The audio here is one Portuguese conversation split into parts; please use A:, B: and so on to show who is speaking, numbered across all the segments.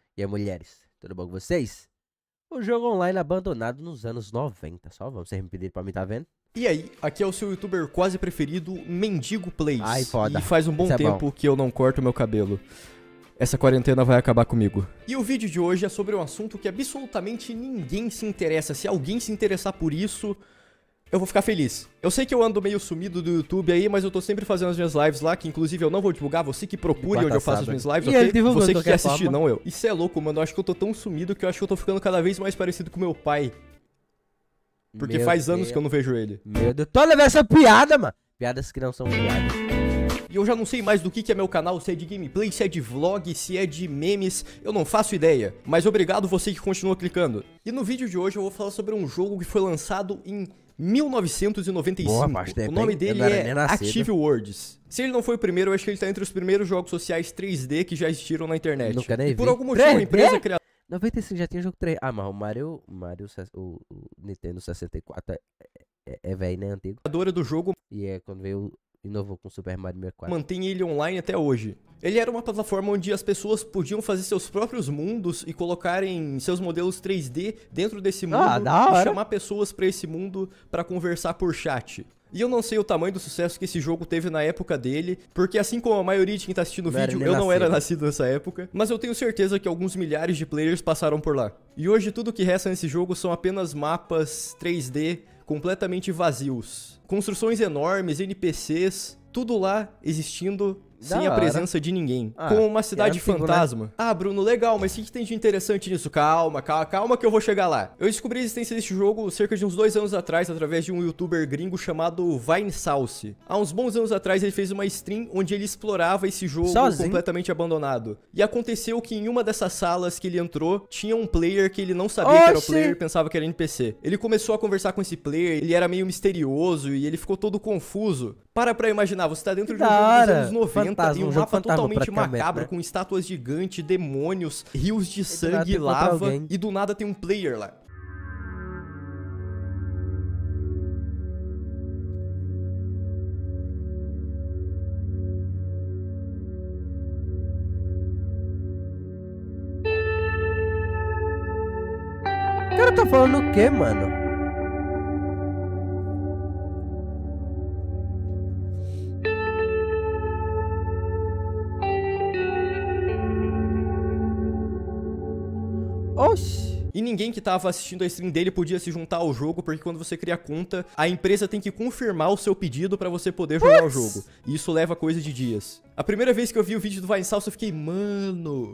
A: E aí, mulheres, tudo bom com vocês? O jogo online abandonado nos anos 90. Só vamos, vocês me pediram pra mim, tá vendo?
B: E aí, aqui é o seu youtuber quase preferido, Mendigo Plays.
A: Ai, foda.
B: E faz um bom
A: Isso é
B: tempo
A: bom.
B: que eu não corto meu cabelo. Essa quarentena vai acabar comigo. E o vídeo de hoje é sobre um assunto que absolutamente ninguém se interessa. Se alguém se interessar por isso, eu vou ficar feliz. Eu sei que eu ando meio sumido do YouTube aí, mas eu tô sempre fazendo as minhas lives lá, que inclusive eu não vou divulgar, você que procure onde eu faço as minhas lives,
A: E ele
B: ok?
A: divulgou
B: Você
A: de
B: que quer
A: qualquer
B: assistir,
A: forma.
B: não eu. Isso é louco, mano, eu acho que eu tô tão sumido que eu acho que eu tô ficando cada vez mais parecido com meu pai. Porque
A: Meu
B: faz anos
A: Deus.
B: que eu não vejo ele.
A: Meu Deus, toda vez essa piada, mano. Piadas que não são piadas.
B: E eu já não sei mais do que é meu canal, se é de gameplay, se é de vlog, se é de memes, eu não faço ideia. Mas obrigado você que continua clicando. E no vídeo de hoje eu vou falar sobre um jogo que foi lançado em 1995.
A: Boa, faz tempo,
B: O nome
A: hein?
B: dele
A: Eu não era
B: é
A: nem nascido.
B: Active Worlds. Se ele não foi o primeiro, eu acho que ele tá entre os primeiros jogos sociais 3D que já existiram na internet.
A: Nunca nem
B: E por
A: vi.
B: algum motivo a
A: 3D?
B: empresa criadora
A: 95 já tinha jogo 3. Ah, mas o Nintendo 64 é velho, né? Antigo.
B: do jogo
A: E é quando veio, inovou com o Super Mario 64.
B: mantém ele online até hoje. Ele era uma plataforma onde as pessoas podiam fazer seus próprios mundos e colocarem seus modelos 3D dentro desse mundo
A: da
B: e
A: hora.
B: chamar pessoas pra esse mundo pra conversar por chat. E eu não sei o tamanho do sucesso que esse jogo teve na época dele, porque assim como a maioria de quem tá assistindo o
A: Não era
B: vídeo,
A: nem
B: eu não era
A: nascido.
B: nascido nessa época, mas eu tenho certeza que alguns milhares de players passaram por lá. E hoje tudo que resta nesse jogo são apenas mapas 3D completamente vazios. Construções enormes, NPCs, tudo lá existindo sem a
A: hora.
B: presença de ninguém.
A: Ah,
B: Com uma cidade
A: é antigo, né?
B: fantasma. Ah, Bruno, legal, mas o que tem de interessante nisso? Calma que eu vou chegar lá. Eu descobri a existência desse jogo cerca de uns 2 anos atrás, através de um youtuber gringo chamado Vinesauce. Há uns bons anos atrás ele fez uma stream onde ele explorava esse jogo
A: Sozinho?
B: completamente abandonado. E aconteceu que em uma dessas salas que ele entrou, tinha um player que ele não sabia que era o
A: Oxi!
B: player, pensava que era NPC. Ele começou a conversar com esse player, ele era meio misterioso e ele ficou todo confuso. Pra imaginar, você tá dentro de um
A: Da
B: jogo dos
A: hora.
B: anos 90
A: Fantasma,
B: e um
A: um jogo
B: mapa
A: fantasma,
B: totalmente
A: praticamente,
B: macabro,
A: né?
B: com estátuas gigantes, demônios, rios de
A: do nada
B: sangue e
A: tu encontra
B: lava,
A: alguém.
B: e do nada tem um player lá.
A: O cara tá falando o quê, mano? Oxi.
B: E ninguém que tava assistindo a stream dele podia se juntar ao jogo, porque quando você cria conta, a empresa tem que confirmar o seu pedido pra você poder jogar o jogo. E isso leva coisa de dias. A primeira vez que eu vi o vídeo do Vinesauce, eu fiquei, mano.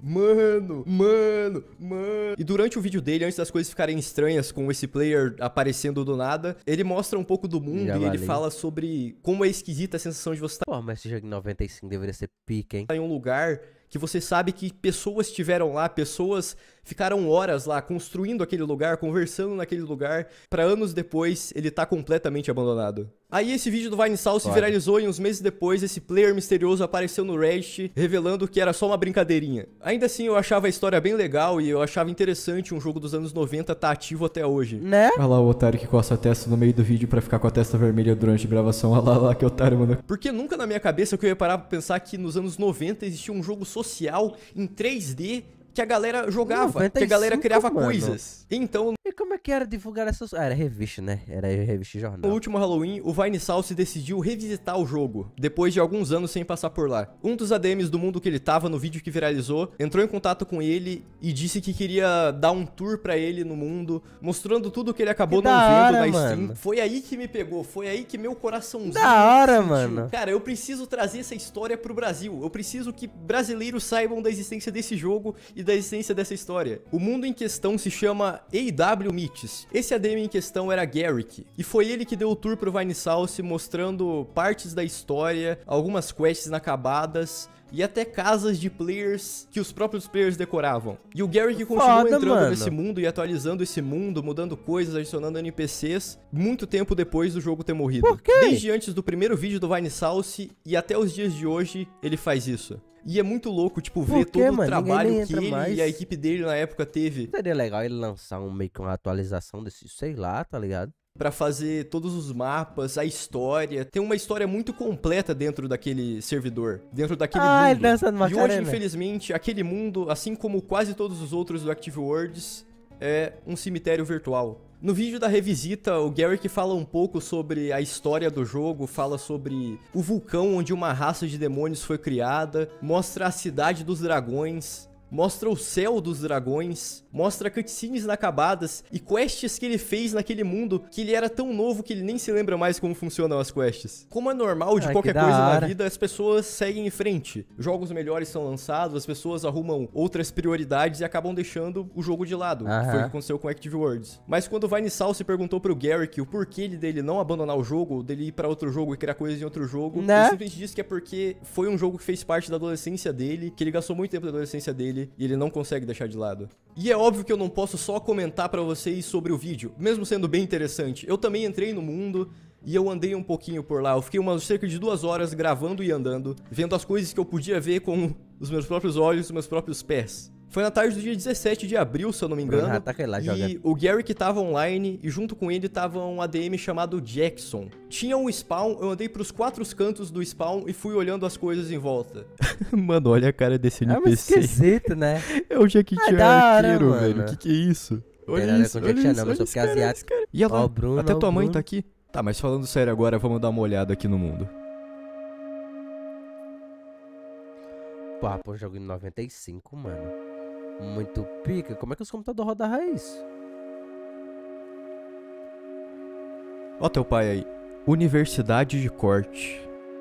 B: E durante o vídeo dele, antes das coisas ficarem estranhas com esse player aparecendo do nada, ele mostra um pouco do mundo
A: Já
B: e ele
A: valeu.
B: fala sobre como é esquisita a sensação de você estar
A: Pô, mas esse jogo em 95 deveria ser pica, hein?
B: em um lugar que você sabe que pessoas estiveram lá, pessoas ficaram horas lá construindo aquele lugar, conversando naquele lugar, pra anos depois ele tá completamente abandonado. Aí esse vídeo do Vinesauce
A: Foda.
B: viralizou e uns meses depois esse player misterioso apareceu no Reddit, revelando que era só uma brincadeirinha. Ainda assim eu achava a história bem legal e eu achava interessante um jogo dos anos 90 tá ativo até hoje.
A: Né?
B: Olha lá o otário que coça a testa no meio do vídeo pra ficar com a testa vermelha durante a gravação. Olha lá que otário, mano. Porque nunca na minha cabeça que eu ia parar pra pensar que nos anos 90 existia um jogo social em 3D que a galera jogava, que a galera
A: 95,
B: criava
A: mano.
B: coisas. Então,
A: E como é que era divulgar essas... Ah, era revista, né? Era revista e
B: no
A: jornal.
B: último Halloween, o Vinesauce decidiu revisitar o jogo, depois de alguns anos sem passar por lá. Um dos ADMs do mundo que ele tava no vídeo que viralizou, entrou em contato com ele e disse que queria dar um tour pra ele no mundo, mostrando tudo que ele acabou
A: Que
B: não
A: da
B: vendo
A: hora,
B: na stream.
A: mano.
B: Foi aí que me pegou, foi aí que meu coraçãozinho
A: Da hora,
B: sentiu.
A: mano.
B: Cara, eu preciso trazer essa história pro Brasil. Eu preciso que brasileiros saibam da existência desse jogo e da existência dessa história. O mundo em questão se chama AW Myths. Esse ADM em questão era Garrick, e foi ele que deu o tour pro Vinesauce, mostrando partes da história, algumas quests inacabadas e até casas de players que os próprios players decoravam. E o Garrick continuou
A: Foda,
B: entrando
A: mano.
B: nesse mundo e atualizando esse mundo, mudando coisas, adicionando NPCs, muito tempo depois do jogo ter morrido.
A: Por quê?
B: Desde antes do primeiro vídeo do Vinesauce e até os dias de hoje, ele faz isso. E é muito louco, tipo, ver
A: Por quê,
B: todo o
A: mano? Ninguém
B: trabalho
A: nem
B: que
A: entra
B: ele
A: mais.
B: e a equipe dele na época teve.
A: Seria legal ele lançar meio que uma atualização desse, sei lá, tá ligado?
B: pra fazer todos os mapas, a história. Tem uma história muito completa dentro daquele servidor, dentro daquele mundo.
A: Ele dançando
B: E hoje,
A: Macarena.
B: infelizmente, aquele mundo, assim como quase todos os outros do Active Worlds, é um cemitério virtual. No vídeo da revisita, o Garrick fala um pouco sobre a história do jogo, fala sobre o vulcão onde uma raça de demônios foi criada, mostra a cidade dos dragões, mostra o céu dos dragões, mostra cutscenes inacabadas e quests que ele fez naquele mundo que ele era tão novo que ele nem se lembra mais como funcionam as quests. Como é normal de qualquer
A: que da
B: coisa na
A: hora.
B: vida, as pessoas seguem em frente. Jogos melhores são lançados, as pessoas arrumam outras prioridades e acabam deixando o jogo de lado. Que foi o que aconteceu com Active Worlds. Mas quando o Vinesal se perguntou pro Garrick o porquê dele não abandonar o jogo, dele ir pra outro jogo e criar coisas em outro jogo,
A: Né?
B: ele simplesmente disse que é porque foi um jogo que fez parte da adolescência dele, que ele gastou muito tempo da adolescência dele e ele não consegue deixar de lado. E é óbvio que eu não posso só comentar pra vocês sobre o vídeo, mesmo sendo bem interessante. Eu também entrei no mundo e eu andei um pouquinho por lá. Eu fiquei cerca de 2 horas gravando e andando, vendo as coisas que eu podia ver com os meus próprios olhos e os meus próprios pés. Foi na tarde do dia 17 de abril, se eu não me engano.
A: Ah, tá lá, joga.
B: E o Garrick tava online e junto com ele tava um ADM chamado Jackson. Tinha um spawn, eu andei pros 4 cantos do spawn e fui olhando as coisas em volta. Mano, olha a cara desse
A: É muito esquisito, né?
B: É o Jackie Chan
A: da hora,
B: arqueiro,
A: mano.
B: velho. Que é isso?
A: Olha isso, com Jackie Chan, não, eu sou porque asiático.
B: E olha lá,
A: Ó, o Bruno,
B: até
A: ó, o
B: tua mãe
A: Bruno.
B: tá aqui. Tá, mas falando sério agora, vamos dar uma olhada aqui no mundo.
A: Porra, pô, um jogo em 95, mano. Muito pica. Como é que os computadores rodavam isso?
B: Ó teu pai aí. Universidade de Corte.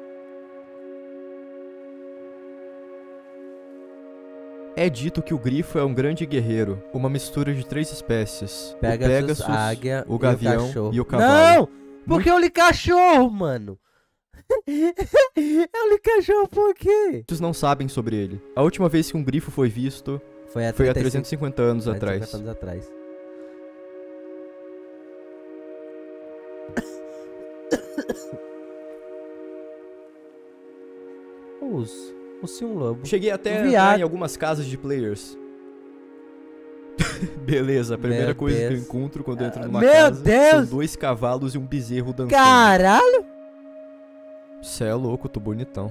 B: É dito que o grifo é um grande guerreiro, uma mistura de 3 espécies.
A: Pegasus,
B: o Pegasus,
A: águia
B: o gavião
A: cachorro.
B: e o cavalo.
A: Não! Porque eu li cachorro, mano. Eu li cachorro por quê?
B: Muitos não sabem sobre ele. A última vez que um grifo foi visto
A: Foi há
B: foi há
A: 35
B: 350 anos atrás.
A: 50 anos atrás. O Sim Lobo.
B: Cheguei até a
A: Viado.
B: entrar em algumas casas de players. Beleza, a primeira
A: Meu
B: coisa que eu
A: Deus.
B: encontro quando eu entro numa
A: Meu
B: casa
A: Deus.
B: são 2 cavalos e um bezerro dançando.
A: Caralho!
B: Cê é louco, tô bonitão.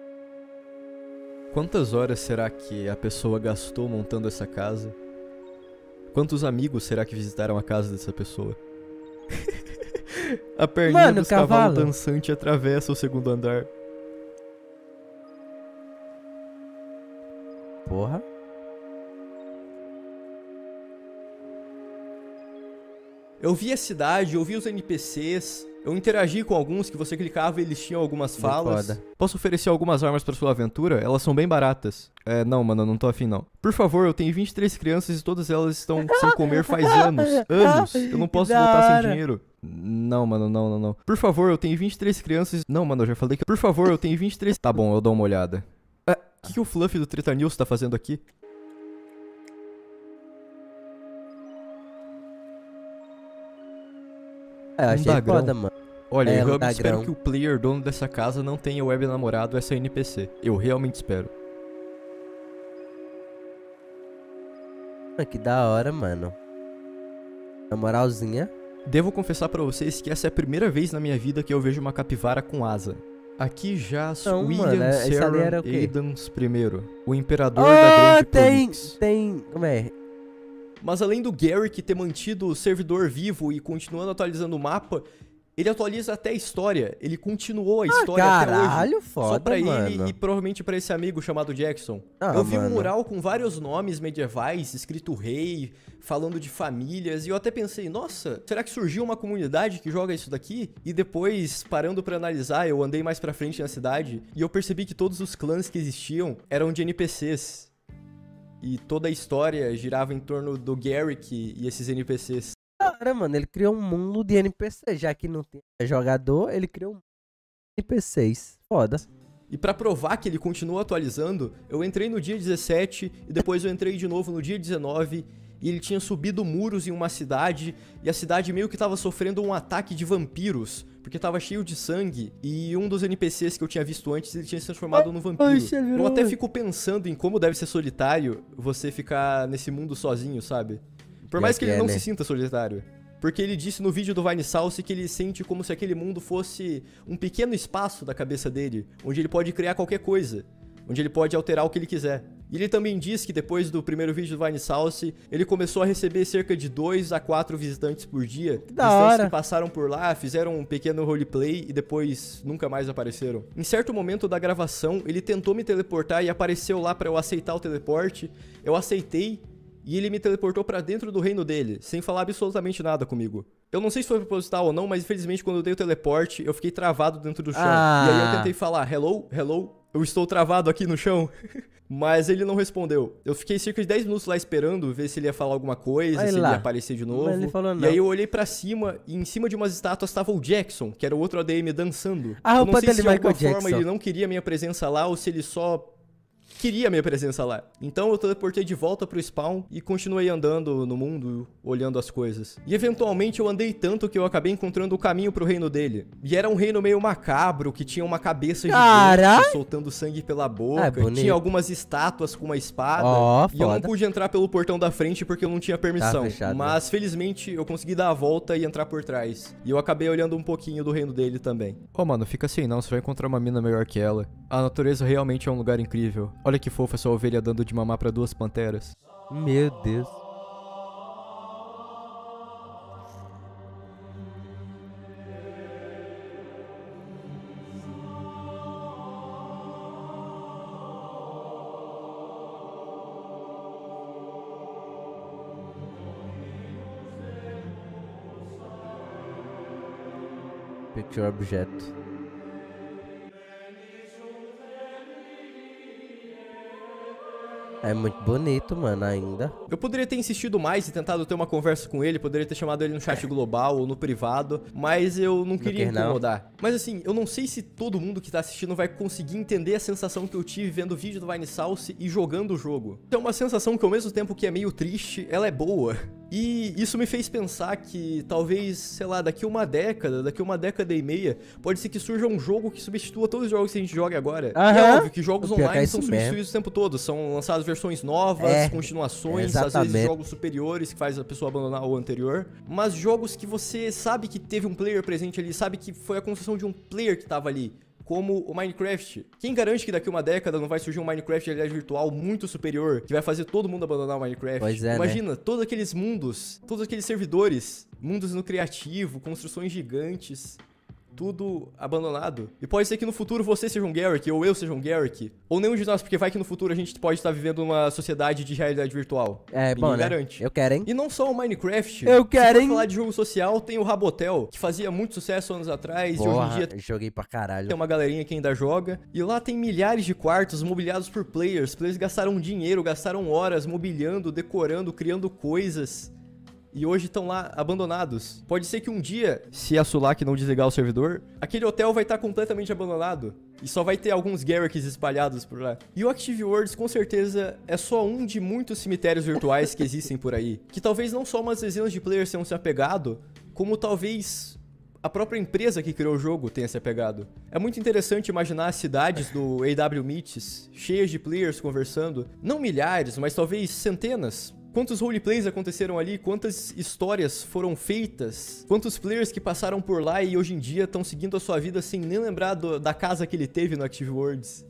B: Quantas horas será que a pessoa gastou montando essa casa? Quantos amigos será que visitaram a casa dessa pessoa? A perninha
A: Mano,
B: dos cavalos
A: cavalo.
B: dançante atravessa o 2º andar.
A: Porra.
B: Eu vi a cidade, eu vi os NPCs, eu interagi com alguns que você clicava e eles tinham algumas
A: Muito
B: falas.
A: foda.
B: Posso oferecer algumas armas pra sua aventura? Elas são bem baratas. Não, mano, eu não tô afim não. Por favor, eu tenho 23 crianças e todas elas estão sem comer faz anos. Anos. Eu não posso
A: Que da
B: voltar sem
A: hora.
B: dinheiro. Não, mano, não. Por favor, eu tenho 23 crianças. Não, mano, eu já falei que. Por favor, eu tenho 23. Tá bom, eu dou uma olhada. O que o Fluffy do Treta News tá fazendo aqui?
A: É, eu achei
B: dagrão.
A: foda, mano.
B: Olha,
A: É,
B: eu
A: um
B: realmente espero
A: dagrão.
B: que o player dono dessa casa não tenha web namorado essa NPC. Eu realmente espero.
A: Mano, que da hora, mano. Na moralzinha.
B: Devo confessar pra vocês que essa é a primeira vez na minha vida que eu vejo uma capivara com asa. Aqui jaz
A: Não,
B: William
A: mano, esse ali
B: Serra
A: era o quê?
B: Aidans I, o imperador da Grande Prolix.
A: tem... Como é?
B: Mas além do Garrick ter mantido o servidor vivo e continuando atualizando o mapa, ele atualiza até a história. Ele continuou a história até hoje.
A: Caralho, foda,
B: Só pra
A: mano.
B: ele e provavelmente pra esse amigo chamado Jackson.
A: Ah,
B: Eu vi um
A: mano.
B: mural com vários nomes medievais, escrito rei, falando de famílias, e eu até pensei, nossa, será que surgiu uma comunidade que joga isso daqui? E depois, parando pra analisar, eu andei mais pra frente na cidade, e eu percebi que todos os clãs que existiam eram de NPCs. E toda a história girava em torno do Garrick e esses NPCs.
A: Cara, mano, ele criou um mundo de NPC. Já que não tem jogador, ele criou um mundo de NPCs. Foda.
B: E pra provar que ele continua atualizando, eu entrei no dia 17 e depois eu entrei de novo no dia 19 e ele tinha subido muros em uma cidade e a cidade meio que tava sofrendo um ataque de vampiros, porque tava cheio de sangue e um dos NPCs que eu tinha visto antes, ele tinha se transformado num vampiro.
A: Ai, você virou-
B: Eu até fico pensando em como deve ser solitário você ficar nesse mundo sozinho, sabe? Por mais que ele
A: é,
B: não
A: né?
B: se sinta solitário. porque ele disse no vídeo do Vinesauce que ele sente como se aquele mundo fosse um pequeno espaço da cabeça dele, onde ele pode criar qualquer coisa, onde ele pode alterar o que ele quiser. E ele também diz que depois do primeiro vídeo do Vinesauce, ele começou a receber cerca de 2 a 4 visitantes por dia. Visitantes que passaram por lá, fizeram um pequeno roleplay e depois nunca mais apareceram. Em certo momento da gravação, ele tentou me teleportar e apareceu lá pra eu aceitar o teleporte. Eu aceitei e ele me teleportou pra dentro do reino dele, sem falar absolutamente nada comigo. Eu não sei se foi proposital ou não, mas infelizmente quando eu dei o teleporte, eu fiquei travado dentro do chão. E aí eu tentei falar, hello, hello, eu estou travado aqui no chão. Mas ele não respondeu. Eu fiquei cerca de 10 minutos lá esperando, ver se ele ia falar alguma coisa, se ele ia aparecer de novo.
A: Mas ele falou não.
B: E aí eu olhei pra cima, e em cima de umas estátuas estava o Jackson, que era o outro ADM dançando.
A: A roupa dele,
B: eu não sei se de alguma
A: Michael
B: forma
A: Jackson.
B: ele não queria minha presença lá, ou se ele só queria minha presença lá. Então eu teleportei de volta pro spawn e continuei andando no mundo, olhando as coisas. E eventualmente eu andei tanto que eu acabei encontrando o caminho pro reino dele. E era um reino meio macabro, que tinha uma cabeça gigante soltando sangue pela boca. Tinha algumas estátuas com uma espada. E eu não pude entrar pelo portão da frente porque eu não tinha permissão.
A: Fechado,
B: mas felizmente eu consegui dar a volta e entrar por trás. E eu acabei olhando um pouquinho do reino dele também. Mano, fica assim não, você vai encontrar uma mina melhor que ela. A natureza realmente é um lugar incrível. Olha que fofa essa ovelha dando de mamar pra 2 panteras.
A: Meu Deus. Picture objeto. É muito bonito, mano, ainda.
B: Eu poderia ter insistido mais e tentado ter uma conversa com ele, poderia ter chamado ele no chat global ou no privado, mas eu não queria incomodar. Mas assim, eu não sei se todo mundo que tá assistindo vai conseguir entender a sensação que eu tive vendo o vídeo do Vinesauce e jogando o jogo. É uma sensação que ao mesmo tempo que é meio triste, ela é boa. E isso me fez pensar que talvez, sei lá, daqui uma década e meia, pode ser que surja um jogo que substitua todos os jogos que a gente joga agora. E é óbvio que jogos online são substituídos o tempo todo, são lançadas versões novas, continuações, às vezes jogos superiores que faz a pessoa abandonar o anterior, mas jogos que você sabe que teve um player presente ali, sabe que foi a construção de um player que tava ali. Como o Minecraft. Quem garante que daqui uma década não vai surgir um Minecraft de realidade virtual muito superior, que vai fazer todo mundo abandonar o Minecraft?
A: Pois é,
B: imagina, todos aqueles mundos, todos aqueles servidores, mundos no criativo, construções gigantes, tudo abandonado. E pode ser que no futuro você seja um Garrick, ou eu seja um Garrick, ou nenhum de nós, porque vai que no futuro a gente pode estar vivendo uma sociedade de realidade virtual.
A: Ninguém
B: garante.
A: Eu quero, hein?
B: E não só o Minecraft.
A: Eu quero, hein?
B: Se for falar de jogo social, tem o Rabotel, que fazia muito sucesso anos atrás, e hoje em dia
A: joguei pra caralho.
B: Tem uma galerinha que ainda joga. E lá tem milhares de quartos mobiliados por players. Players gastaram dinheiro, gastaram horas mobiliando, decorando, criando coisas. E hoje estão lá abandonados. Pode ser que um dia, se a Sulak não desligar o servidor, aquele hotel vai estar completamente abandonado. E só vai ter alguns Garricks espalhados por lá. E o Active Worlds, com certeza, é só um de muitos cemitérios virtuais que existem por aí. Que talvez não só umas dezenas de players tenham se apegado, como talvez a própria empresa que criou o jogo tenha se apegado. É muito interessante imaginar as cidades do AW Meets cheias de players conversando. Não milhares, mas talvez centenas. Quantos roleplays aconteceram ali, quantas histórias foram feitas, quantos players que passaram por lá e hoje em dia estão seguindo a sua vida sem nem lembrar da casa que ele teve no Active Worlds.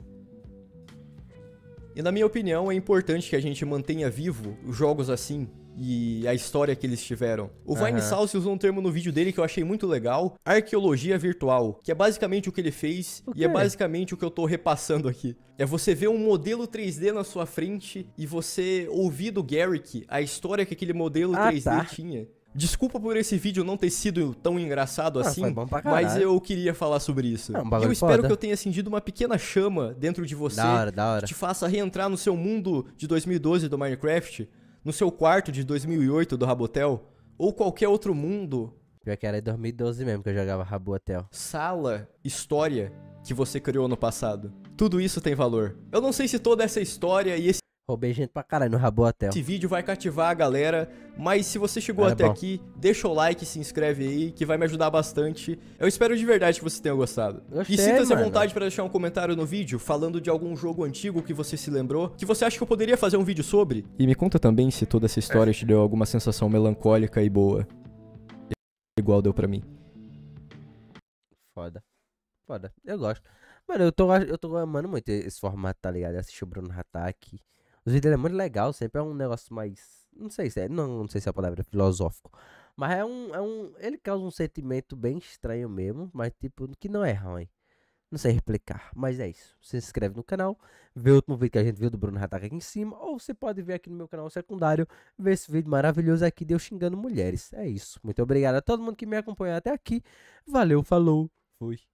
B: E na minha opinião é importante que a gente mantenha vivo os jogos assim e a história que eles tiveram. O Vinesauce usou um termo no vídeo dele que eu achei muito legal, arqueologia virtual, que é basicamente o que ele fez e é basicamente o que eu tô repassando aqui. É você ver um modelo 3D na sua frente e você ouvir do Garrick a história que aquele modelo 3D tinha. Desculpa por esse vídeo não ter sido tão engraçado assim,
A: foi bom pra
B: mas eu queria falar sobre isso. E eu espero que eu tenha acendido uma pequena chama dentro de você,
A: da hora.
B: que te faça reentrar no seu mundo de 2012 do Minecraft, no seu quarto de 2008 do Rabotel, ou qualquer outro mundo.
A: Pior que era em 2012 mesmo que eu jogava Rabotel.
B: Sala, história que você criou no passado. Tudo isso tem valor. Eu não sei se toda essa história e esse
A: Roubei gente pra caralho no Rabotel.
B: Esse vídeo vai cativar a galera, mas se você chegou até aqui, deixa o like, se inscreve aí, que vai me ajudar bastante. Eu espero de verdade que você tenha gostado.
A: Gostei,
B: e sinta-se à
A: mano.
B: vontade pra deixar um comentário no vídeo, falando de algum jogo antigo que você se lembrou, que você acha que eu poderia fazer um vídeo sobre. E me conta também se toda essa história te deu alguma sensação melancólica e boa. igual deu pra mim.
A: Foda. Foda. Eu gosto. Mano, eu tô amando muito esse formato, tá ligado? Assistir o Bruno Hatak. Os vídeos dele é muito legal, sempre é um negócio mais. Não sei se é. Não sei se é a palavra é filosófico. Mas é um. Ele causa um sentimento bem estranho mesmo, mas tipo, que não é ruim. Não sei explicar, mas é isso. Se inscreve no canal, vê o último vídeo que a gente viu do Bruno Hatak aqui em cima, ou você pode ver aqui no meu canal secundário, ver esse vídeo maravilhoso aqui de eu xingando mulheres. É isso. Muito obrigado a todo mundo que me acompanhou até aqui. Valeu, falou, fui.